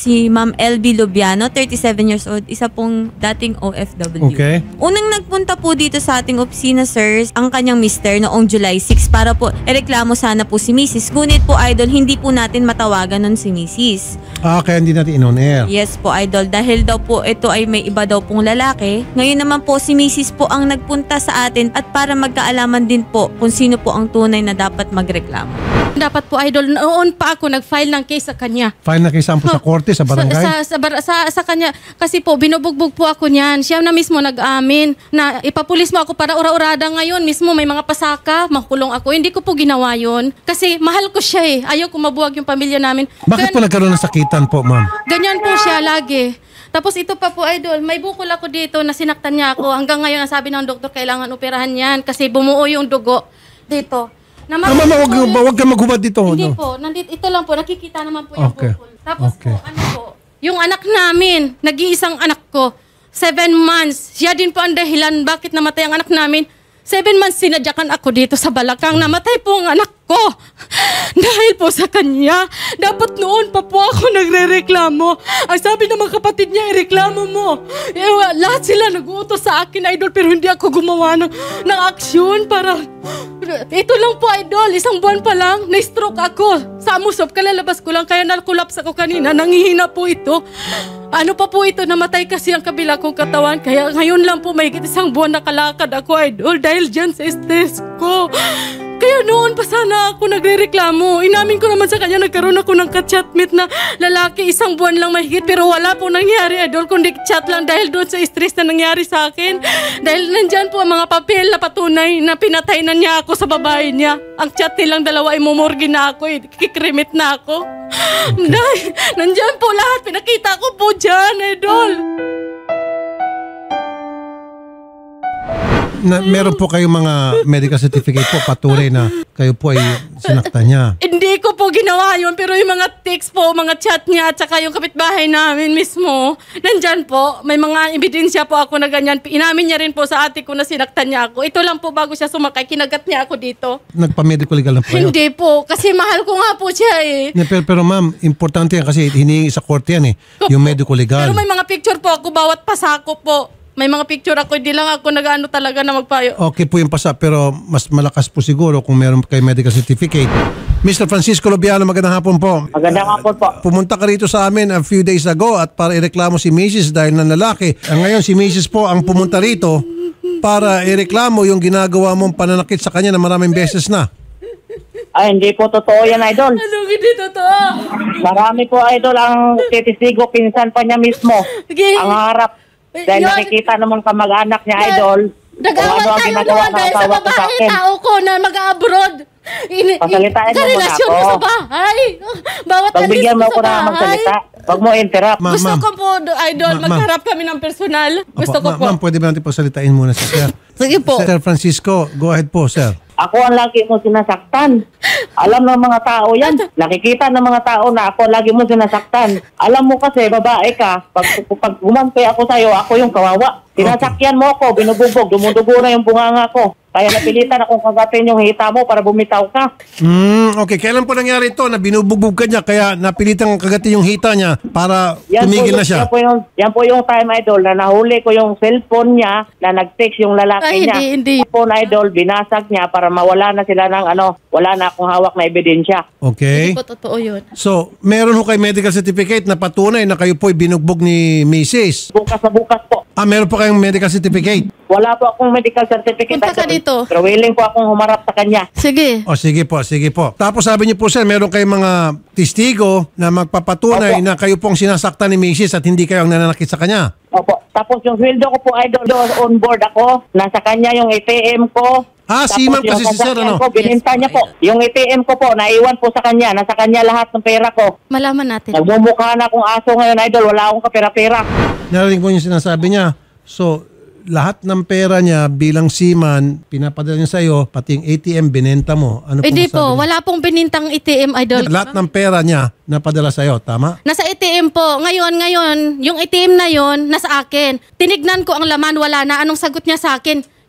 Si Ma'am LB Lubiano, 37 years old, isa pong dating OFW. Okay. Unang nagpunta po dito sa ating opisina, sir, ang kanyang mister noong July 6 para po ireklamo sana po si Mrs. Ngunit po, idol, hindi po natin matawagan nun si Mrs. Kaya hindi natin in-on-air. Yes po, idol. Dahil daw po ito ay may iba daw pong lalaki. Ngayon naman po si Mrs. po ang nagpunta sa atin at para magkaalaman din po kung sino po ang tunay na dapat magreklamo. Dapat po, idol, noon pa ako nag-file ng case sa kanya. File na kayo sampo sa korte, sa barangay? Sa kanya. Kasi po, binubugbog po ako niyan. Siya na mismo nag-amin na ipapulis mo ako para ura-urada ngayon. Mismo may mga pasaka, makulong ako. Hindi ko po ginawa yun. Kasi mahal ko siya eh. Ayaw ko mabuwag yung pamilya namin. Bakit po nagkaroon ng sakitan po, ma'am? Ganyan po siya lagi. Tapos ito pa po, idol, may bukol ako dito na sinaktan niya ako. Hanggang ngayon, sabi ng doktor, kailangan operahan yan kasi bumuo yung dugo dito. Mama, wag ka maghubad dito. Hindi po, ito lang po, nakikita naman po yung bukol. Tapos po, yung anak namin, nag-iisang anak ko, 7 months, siya din po ang dahilan bakit namatay ang anak namin. 7 months sinadyakan ako dito sa Balakang, namatay po ang anak ko. Dahil po sa kanya, dapat noon pa po ako nagre-reklamo. Ang sabi ng mga kapatid niya, ireklamo mo. Lahat sila nag-uutos sa akin, idol, pero hindi ako gumawa ng aksyon para... Ito lang po, idol, 1 buwan pa lang, na-stroke ako. Sa Amusop, kalalabas ko lang, kaya nakulaps ako kanina, nangihina po ito. Ano pa po ito, namatay kasi ang kabila kong katawan, kaya ngayon lang po may 1 buwan nakalakad ako, idol, dahil dyan sa stress ko. Kaya noon pa sana ako nagre-reklamo. Inamin ko naman sa kanya, nagkaroon ako ng ka-chatmate na lalaki, 1 buwan lang mahigit, pero wala po nangyari, idol, kundi chat lang dahil doon sa stress na nangyari sa akin. Dahil nandyan po ang mga papel na patunay na pinatay na niya ako sa babae niya. Ang chat nilang dalawa ay mumurgi na ako, kikrimit na ako. Okay. Dahil nandyan po lahat, pinakita ko po dyan, idol. Meron po kayong mga medical certificate po patunay na kayo po ay sinaktan niya. Hindi ko po ginawa yun, pero yung mga text po, mga chat niya at saka yung kapitbahay namin mismo, nandyan po, may mga ebidensya po ako na ganyan. Inamin niya rin po sa ate ko na sinaktan niya ako. Ito lang po bago siya sumakay, kinagat niya ako dito. Nagpa-medical legal na po kayo? Hindi po, kasi mahal ko nga po siya eh. Pero ma'am, importante yan kasi hinihingi sa korte yan eh, yung medical legal. Pero may mga picture po ako, bawat pasako po. May mga picture ako, hindi lang ako nag-ano talaga na magpayo. Okay po yung pasa, pero mas malakas po siguro kung meron kayo medical certificate. Mr. Francisco Lubiano, magandang hapon po. Magandang hapon po. Pumunta ka rito sa amin a few days ago at para ireklamo si Mrs. dahil ng lalaki. Ngayon si Mrs. po ang pumunta rito para ireklamo yung ginagawa mong pananakit sa kanya na maraming beses na. Ay, hindi po totoo yan, idol. Anong hindi totoo? Marami po, idol, ang titisigo, pinsan pa niya mismo. Ang harap. Dahil nakikita naman kamag-anak niya, idol. Nag-awal tayo noon dahil sa babae, tao ko na mag-abroad. Pasalitain mo muna ako. Sa bahay. Bawat pagbigyan mo ako na magsalita. Huwag mo interrupt. Gusto ko po, idol, magharap kami ng personal. Gusto ko po. Ma'am, pwede ba natin pagsalitain muna si Sir? Sige po. Sir Francisco, go ahead po, Sir. Ako ang lagi mo sinasaktan. Alam ng mga tao yan. Nakikita ng mga tao na ako lagi mo sinasaktan. Alam mo kasi, babae ka, pag gumampi ako sa'yo, ako yung kawawa. Sinasakyan mo ako, binububog, dumudugo na yung bunganga ko. Kaya napilitan akong kagatin yung hita mo para bumitaw ka. Okay, kailan po nangyari ito na binubugbog ka niya kaya napilitan kagatin yung hita niya para tumigil na siya? Yan po yung time, idol, na nahuli ko yung cellphone niya na nag-text yung lalaki niya. Hindi. Phone, idol, binasag niya para mawala na sila ng wala na akong hawak na ebidensya. Okay. Hindi po totoo yun. So, meron ho kayo medical certificate na patunay na kayo po'y binugbog ni Mrs. Bukas na bukas po. Meron po kayong medical certificate? Wala po akong medical certificate. Punta ka dito. Pero willing po akong humarap sa kanya. Sige. Sige po. Tapos sabi niyo po, sir, meron kayong mga testigo na magpapatunay na kayo pong sinasaktan ni Mrs. at hindi kayo ang nananakit sa kanya. Opo. Tapos yung sweldo ko po, idol, on board ako. Nasa kanya yung ATM ko. Siman kasi si sir, ano? Bininta niya po. Yung ATM ko po, naiwan po sa kanya. Nasa kanya lahat ng pera ko. Malaman natin. Nagmumukha na akong aso ngayon, idol. Wala akong kapera-pera. Narinig po yung sinasabi niya. So, lahat ng pera niya bilang seaman, pinapadala niya sa iyo, pati yung ATM, binenta mo. Ano Hindi po, wala pong binintang ATM, idol. Lahat ng pera niya, napadala sa iyo, tama? Nasa ATM po. Ngayon, yung ATM na yon nasa akin. Tinignan ko ang laman, wala na. Anong sagot niya sa akin?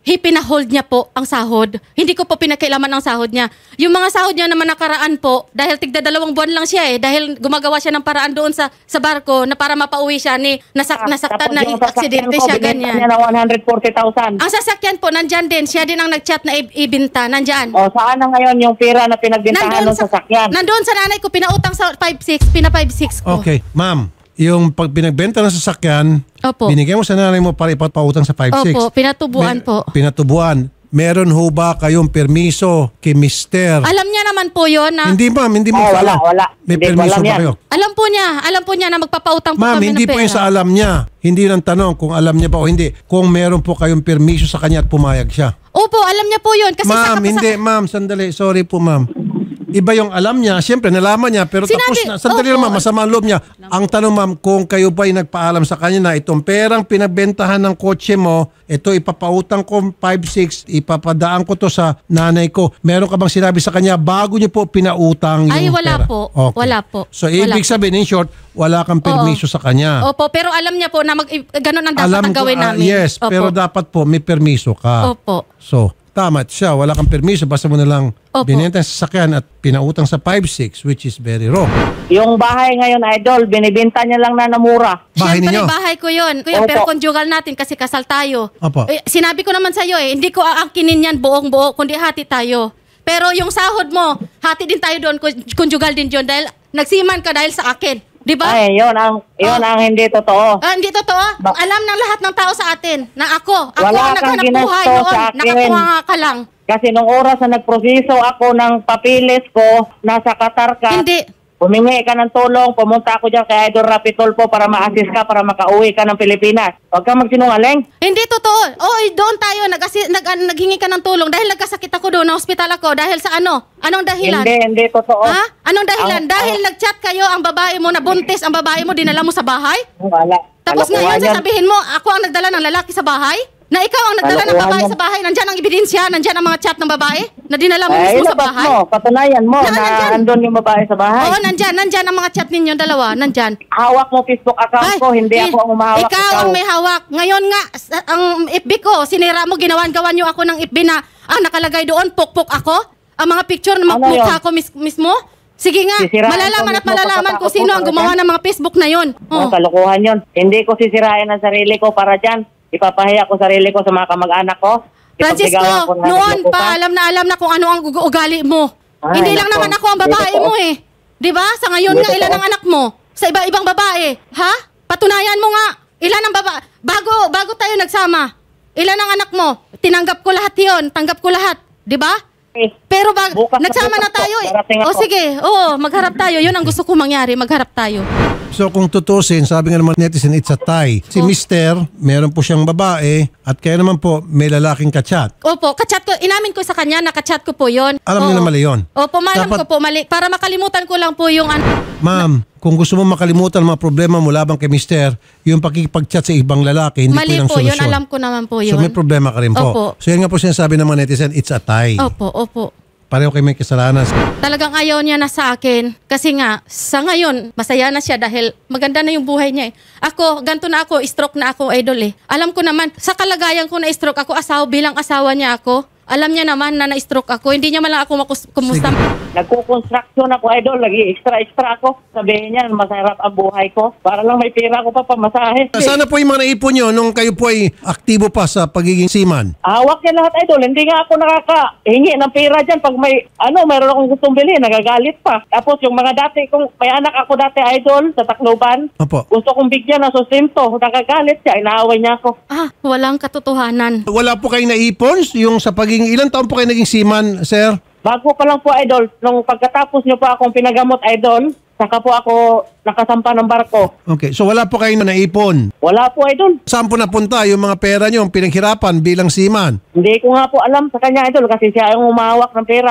pinahold niya po ang sahod. Hindi ko po pinakailaman ang sahod niya. Yung mga sahod niya naman nakaraan po, dahil tigda 2 buwan lang siya dahil gumagawa siya ng paraan doon sa barko na para mapauwi siya ni nasaktan na aksidente siya, ganyan. Niya ng 140,000. Ang sasakyan po, nandyan din. Siya din ang nag-chat na ibinta. Nandyan. O, saan na ngayon yung pera na pinagbintahan ng sasakyan? Nandoon sa nanay ko, pinautang sa 5,600, pina-5,600 ko. Okay, ma'am. Yung pag pinagbenta ng sasakyan, Opo. binigay mo sa nanay mo para ipapautang sa 5,600. Opo, pinatubuan po. Pinatubuan. Meron ho ba kayong permiso kay Mister? Alam niya naman po yun na... Hindi ma'am, hindi mo wala. May Hindi, permiso walang ba yan. kayo? Alam po niya na magpapautang po Ma'am, kami hindi ng po pera. yung sa alam niya. Hindi lang tanong kung alam niya ba o hindi. Kung meron po kayong permiso sa kanya at pumayag siya. Opo, alam niya po yun. Kasi Ma'am, hindi. Ma'am, sandali. Sorry po, ma'am. Iba yung alam niya. Siyempre, nalaman niya. Pero tapos na. Sandali opo. lang, ma'am. Masama ang loob niya. Ang tanong, ma'am, kung kayo ba'y nagpaalam sa kanya na itong perang pinagbentahan ng kotse mo, ito ipapautang ko 5,600, ipapadaan ko to sa nanay ko. Meron ka bang sinabi sa kanya bago niyo po pinautang yung Ay, wala pera? po. Okay. Wala po. So, ibig sabihin, in short, wala kang permiso sa kanya. Opo, pero alam niya po na ganun ang dapat ang gawin namin. Yes, Opo. pero dapat po may permiso ka. Opo. So, tama siya. Wala kang permiso. Basta mo na lang Opo. binenta sa sasakyan at pinautang sa 5,600, which is very wrong. Yung bahay ngayon, idol, binibenta niya lang na namura. Bahay Siyempre, ninyo? bahay ko yun. Kuya, Opo. pero conjugal natin kasi kasal tayo. Opo. Sinabi ko naman sa'yo hindi ko aangkinin yan buong-buo, kundi hati tayo. Pero yung sahod mo, hati din tayo doon, conjugal din yun dahil nagsiman ka dahil sa akin. Di ba? Ay, yun ang hindi totoo. Hindi totoo. Alam ng lahat ng tao sa atin na ako Wala ang kang naghanap buhay ginasto noon. sa akin. Nakakuha ka lang. Kasi nung oras na nagproseso ako ng papilis ko, nasa Qatar ka. Hindi. Humingi ka ng tulong, pumunta ako dyan kay Idol Rapi Tulfo para ma-assist ka, para makauwi ka ng Pilipinas. Huwag kang magsinungaling. Hindi totoo. Doon tayo naghingi ka ng tulong dahil nagkasakit ako doon, na hospital ako dahil sa ano? Anong dahilan? Hindi totoo. Ha? Anong dahilan? Dahil nag-chat kayo ang babae mo na buntis, ang babae mo dinala mo sa bahay? Wala. Tapos Kalokohan ngayon yan. sasabihin mo, ako ang nagdala ng lalaki sa bahay? Na ikaw ang nagdala ng Kalokohan babae yan. sa bahay? Nandyan ang ebidensya, nandyan ang mga chat ng babae? Na dinala mo mismo sa ilabas bahay? mo, patunayan mo Na, na nandyan. andun yung babae sa bahay. Oo, nandyan ang mga chat ninyo, dalawa, nandyan. Hawak mo Facebook account ko, hindi ako ang umahawak. Ikaw ang may hawak. Ngayon nga, ang FB ko, sinira mo, gawan nyo ako ng FB na nakalagay doon, pukpok ako. Ang mga picture na Ano mukha yun? ko mismo. Sige nga, Sisirain malalaman ko at mismo malalaman kung pagkatapos sino mo ang para gumawa dyan. ng mga Facebook na yun. Oh, kalokohan yun. Hindi ko sisirain ang sarili ko para dyan. Ipapahiya ko sarili ko sa mga kamag-anak ko. Francisco, Ipagsigawan ko na noon nagloko ka. pa, alam na kung ano ang ugali mo. Ay, Hindi lang nako. naman ako ang babae Hindi mo eh. Di ba? Sa ngayon Hindi nga, ilan totoo. ang anak mo? Sa iba-ibang babae. Ha? Patunayan mo nga. Ilan ang babae? Bago tayo nagsama. Ilan ang anak mo? Tinanggap ko lahat yon. Tanggap ko lahat. Di ba? Eh, Pero Bukas na nagsama na bukas po, tayo eh. darating O ako. sige, magharap tayo. Yun ang gusto ko mangyari, magharap tayo. So kung tutusin, sabi nga naman netizen, it's a tie. Si Mister, meron po siyang babae at kayo naman po may lalaking kachat. Opo, kachat ko, inamin ko sa kanya, nakachat ko po yon. Alam niyo na mali yun. Opo, malam Dapat- ko po mali. Para makalimutan ko lang po yung Ma'am, kung gusto mo makalimutan ang mga problema mo labang kay Mister, yung pakikipag-chat sa ibang lalaki, hindi mali po yun ang po yun. solusyon. Alam ko naman po So yun. may problema ka rin po. Opo. So yan nga po sinasabi ng mga netizen, it's a tie. Opo. Pareho kayo may kasalanan. Talagang ayaw niya na sa akin. Kasi nga, sa ngayon, masaya na siya dahil maganda na yung buhay niya eh. Ako, ganito na ako, stroke na ako, idol eh. Alam ko naman, sa kalagayan ko na stroke ako, bilang asawa niya ako. Alam niya naman na na-stroke ako. Hindi niya man lang ako kumusta. nagkukonstruction ako, Idol. Lagi extra ako. Sabihin niya, masarap ang buhay ko. Para lang may pera ko pa pamasahe. Sana po yung mga naipon nyo nung kayo po ay aktibo pa sa pagiging seaman. Hawak niya lahat, Idol. Hindi nga ako nakakahingi ng pera dyan. Pag mayroon akong gustong bilhin, nagagalit pa. Tapos yung mga dati, kung may anak ako dati, Idol, sa Tacloban, Opo. gusto kong bigyan ng sustento. Nagagalit siya, inaaway niya ako. Walang katotohanan. Wala po kayong naipon yung sa pagiging, ilang taon po kayo naging seaman, sir? Bago pa lang po, Idol, nung pagkatapos niyo pa akong pinagamot, Idol, saka po ako nakasampa ng barko. Okay, so wala po kayong naipon. Wala po, Idol. Saan po napunta yung mga pera nyo, yung pinaghirapan bilang seaman? Hindi ko nga po alam sa kanya, Idol, kasi siya yung umahawak ng pera.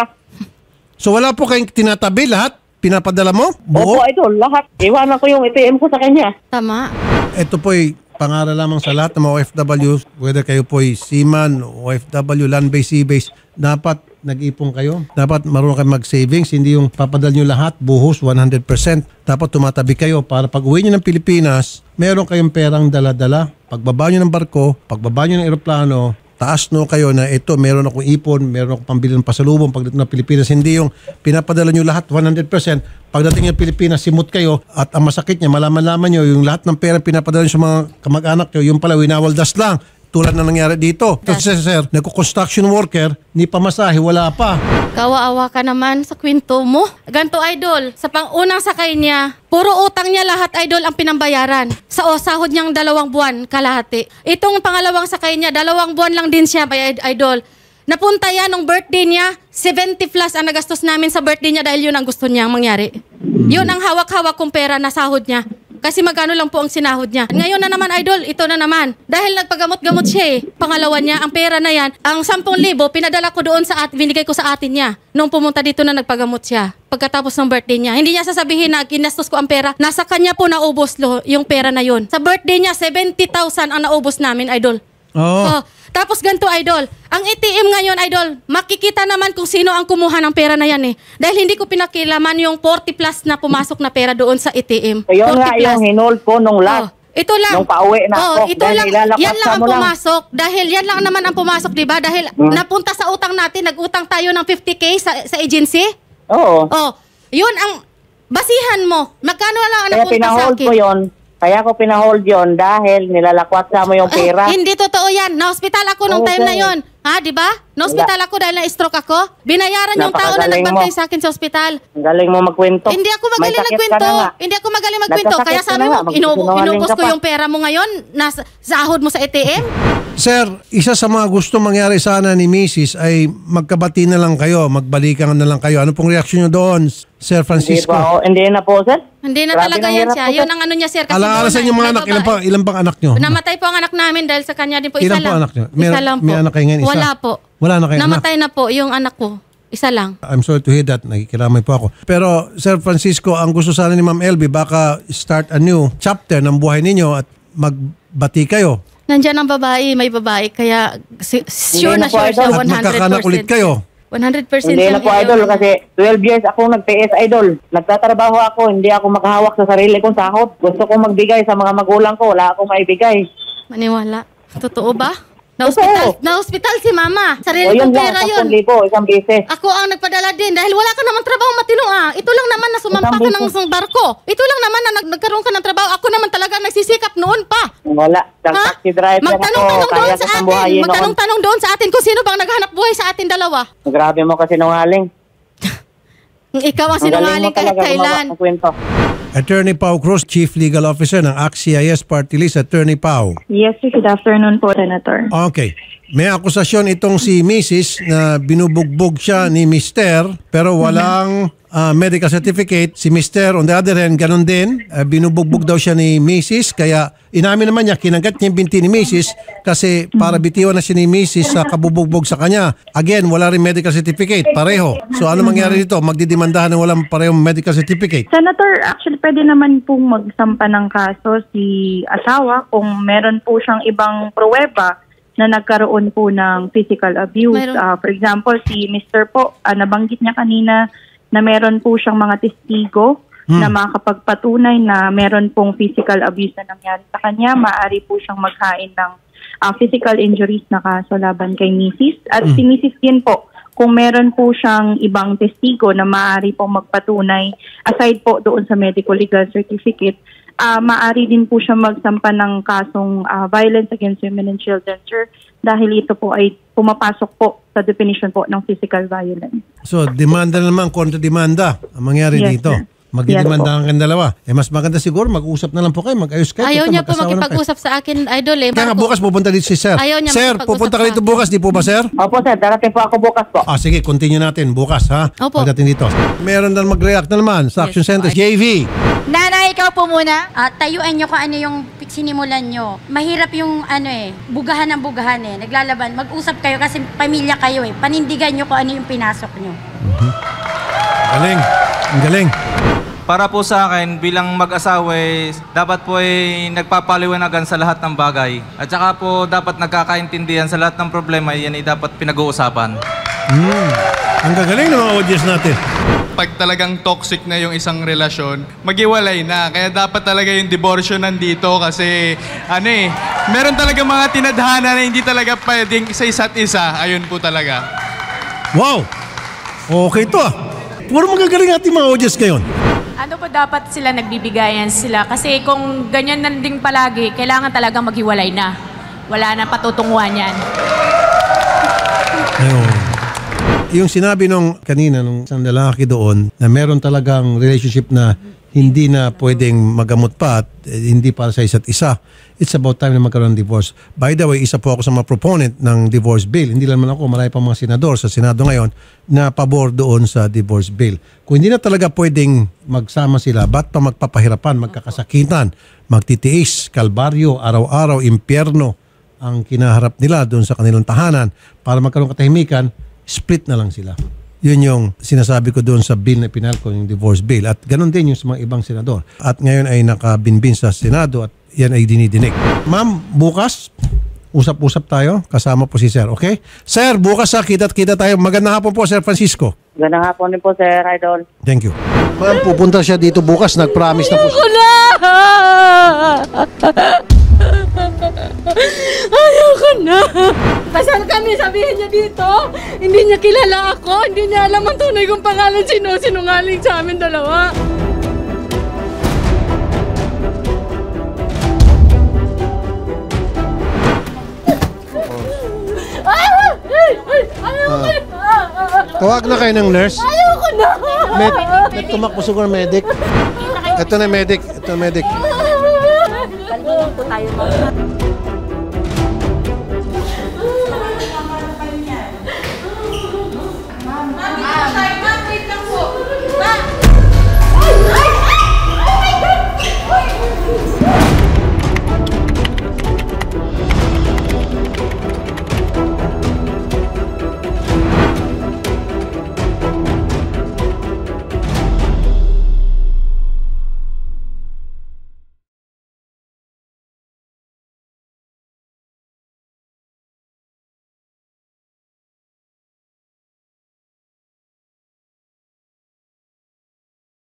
So wala po kayong tinatabi lahat? Pinapadala mo? Opo, Buo? Idol, lahat. Iwanan ko yung ATM ko sa kanya. Tama. Ito po'y pangaral lamang sa lahat ng mga OFW, whether kayo po'y seaman, OFW, land-based, sea-based, dapat nag-ipon kayo. Dapat marunong kayo mag-savings, hindi yung papadal nyo lahat, buhos, 100%. Dapat tumatabi kayo para pag uwi nyo ng Pilipinas, meron kayong perang dala-dala. Pagbaba nyo ng barko, pagbaba nyo ng eroplano, taas no kayo na ito, meron akong ipon, meron akong pambili ng pasalubong pagdating ng Pilipinas. Hindi yung pinapadala nyo lahat 100%. Pagdating ng Pilipinas, simot kayo at ang masakit niya, malaman nyo yung lahat ng pera pinapadala nyo sa mga kamag-anak nyo, yung pala winawaldas lang. Tulad na nangyari dito. Kasi sir, nagko-construction worker, ni pamasahe, wala pa. Kawawa ka naman sa kwento mo. Ganto, idol, sa pangunang sakay niya, puro utang niya lahat, idol, ang pinambayaran. Sa sahod niyang 2 buwan, kalahati. Itong pangalawang sakay niya, 2 buwan lang din siya, idol. Napunta yan nung birthday niya, 70 plus ang nagastos namin sa birthday niya dahil yun ang gusto niyang mangyari. Yun ang hawak-hawak kong pera na sahod niya. Kasi magkano lang po ang sinahod niya. Ngayon na naman, idol, ito na naman. Dahil nagpagamot-gamot siya Pangalawa niya, ang pera na yan, ang 10,000, pinadala ko doon binigay ko sa atin niya. Nung pumunta dito na nagpagamot siya. Pagkatapos ng birthday niya. Hindi niya sasabihin na ginastos ko ang pera. Nasa kanya po naubos yung pera na yun. Sa birthday niya, 70,000 ang naubos namin, idol. Oh. Tapos ganito, idol. Ang ATM ngayon, idol, makikita naman kung sino ang kumuha ng pera na yan Dahil hindi ko pinakilaman yung 40 plus na pumasok na pera doon sa ATM. So, yun nga yung hinold ko nung last. Ito lang. Nung pauwi na ako. Ito lang. Yan lang ang pumasok. Dahil yan lang naman ang pumasok, di ba? Dahil napunta sa utang natin, nag-utang tayo ng 50K sa agency. Oo. Yun ang basihan mo. Magkano lang ang Kaya napunta sa pinahold akin? ko yun. Kaya ko pinahold yun dahil nilalakwat sa mo yung pera. Hindi totoo yan. Na-hospital ako nung time na yon. Ha, di ba? Na-hospital ako dahil na-stroke ako. Binayaran yung tao na nagbantay sa akin sa ospital. Ang galing mo magkwento. Hindi ako magaling magkwento. Hindi ako magaling magkwento. Kaya sabi mo, inubos ko yung pera mo ngayon na sahod mo sa ATM. Sir, isa sa mga gusto mangyari sana ni Mrs. ay magkabati na lang kayo, magbalikan na lang kayo. Ano pong reaksyon nyo doon, Sir Francisco? Hindi na po, sir. Hindi na Grabe talaga ng yan hirap siya. po, Yun ang ano niya, sir. Kasi Ala-ala sa inyong mga anak, ilan pang anak nyo? Namatay po ang anak namin dahil sa kanya din po. Isa Ilan lang. po anak nyo? Isa lang po. May anak kayo ngayon, isa? Wala po. Wala na kayo anak? Namatay na po yung anak ko. Isa lang. I'm sorry to hear that. Nakikiramay po ako. Pero, Sir Francisco, ang gusto sana ni Ma'am LB, baka start a new chapter ng buhay ninyo at magbati kayo. Nandiyan ang babae, may babae. Kaya sure Hindi na na po, sure siya, idol. 100%. At magkakanak ulit kayo. 100% Hindi na po, idol, kasi 12 years ako nag-PS, idol. Nagtatrabaho ako, hindi ako makahawak sa sarili kong sahod. Gusto kong magbigay sa mga magulang ko, wala akong maibigay. Maniwala. Totoo ba? Na-hospital si mama. Sarili yun kong lang, pera 10,000, yun. isang beses. Ako ang nagpadala din dahil wala ka naman trabaho matino Ito lang naman na sumampa ka ng isang barko. Ito lang naman na nagkaroon ka ng trabaho. Ako naman talaga nagsisikap noon pa. Wala, taxi driver ako, Magtanong-tanong doon kaya sa ko atin. buhayin noon. Magtanong-tanong doon sa atin kung sino bang naghanap buhay sa atin dalawa. Grabe mo kasi nungaling. Ikaw ang Ang galing sinungaling mo kahit talaga kailan. gumawa ng kwento. Attorney Pao Cruz, Chief Legal Officer ng ACT-CIS Party List. Attorney Pao. Yes, sir. Good afternoon po, Senator. Okay. May akusasyon itong si Mrs. na binubugbog siya ni Mr. pero walang medical certificate. Si Mr. on the other hand, ganun din. Binubugbog daw siya ni Mrs. Kaya inamin naman niya, kinagat niya yung binti ni Mrs. kasi para bitiwan na siya ni Mrs. sa kabubugbog sa kanya. Again, wala rin medical certificate. Pareho. So ano mangyari dito? Magdidimandahan ng walang parehong medical certificate. Senator, actually pwede naman pong magsampa ng kaso si asawa kung meron po siyang ibang pruweba na nagkaroon po ng physical abuse. For example, si Mr. po, nabanggit niya kanina na meron po siyang mga testigo na makakapagpatunay na meron pong physical abuse na nangyari sa kanya. Maaari po siyang maghain ng physical injuries na kaso laban kay Mrs. At si Mrs. din po, kung meron po siyang ibang testigo na maaari pong magpatunay, aside po doon sa medical legal certificate, maaari din po siya magsampa ng kasong violence against women and children, sir, dahil ito po ay pumapasok po sa definition po ng physical violence. So, demanda naman, kontra-demanda ang mangyari Yes, dito. sir. Magdidemanda ang dalawa. Mas maganda siguro, mag-usap na lang po kayo, mag-ayos kayo. Ayaw Ito, niya po mag-asawa na kayo. makipag-usap sa akin, idol Kaya nga bukas pupunta dito si Sir. Ayaw niya Sir, makipag-usap pupunta ka sa dito akin. bukas, di po ba Sir? Opo, sir, darating po ako bukas po. Sige, continue natin bukas ha. Opo. Pagdating dito. Meron na mag-react na naman sa Action Centers. JV. Nanay, ikaw po muna. Tayuan nyo kung ano yung sinimulan nyo. Mahirap yung bugahan ng bugahan Naglalaban. Mag-usap kayo kasi pamilya kayo Panindigan nyo kung ano yung pinasok nyo. Galing. Ang galing. Para po sa akin, bilang mag-asawa, dapat po nagpapaliwanagan sa lahat ng bagay. At saka po dapat nagkakaintindihan sa lahat ng problema, yan ay dapat pinag-uusapan. Ang gagaling ng mga audience natin. Pag talagang toxic na yung isang relasyon, maghiwalay na. Kaya dapat talaga yung diborsyo nandito kasi meron talaga mga tinadhana na hindi talaga pwedeng sa isa't isa. Ayun po talaga. Wow! Okay to ah. Puro magagaling ating mga audience ngayon. Ano po dapat sila nagbibigayan sila? Kasi kung ganyan na din palagi, kailangan talaga maghiwalay na. Wala na patutunguhan yan. Ayun. Yung sinabi nung kanina nung isang lalaki doon na meron talagang relationship na hindi na pwedeng magamot pa at hindi para sa isa't isa. It's about time na magkaroon ng divorce. By the way, isa po ako sa mga proponent ng divorce bill. Hindi lang naman ako, marami pa mga senador sa Senado ngayon na pabor doon sa divorce bill. Kung hindi na talaga pwedeng magsama sila, ba't pa magpapahirapan, magkakasakitan, magtitiis, kalbaryo, araw-araw, impyerno ang kinaharap nila doon sa kanilang tahanan para magkaroon katahimikan, split na lang sila. Yun yung sinasabi ko doon sa bill na pinal ko, yung divorce bill. At ganun din yung sa mga ibang senador. At ngayon ay nakabinbin sa Senado at yan ay dinidinig. Ma'am, bukas, usap-usap tayo. Kasama po si Sir, okay? Sir, bukas kita-kita tayo. Magandang hapon po, Sir Francisco. Magandang hapon din po, Sir Idol. Thank you. Ma'am, pupunta siya dito bukas. Nag-promise na po. Ayoko na. Kasal kami, sabihin niya dito. Hindi niya kilala ako. Hindi niya alam ang tunay kong pangalan. Sinungaling sa amin dalawa. Tawag na kayo ng nurse. Ayoko na. May tumakbo siguro medic. Ito na medic. Ito na medic. Kalminin po tayo.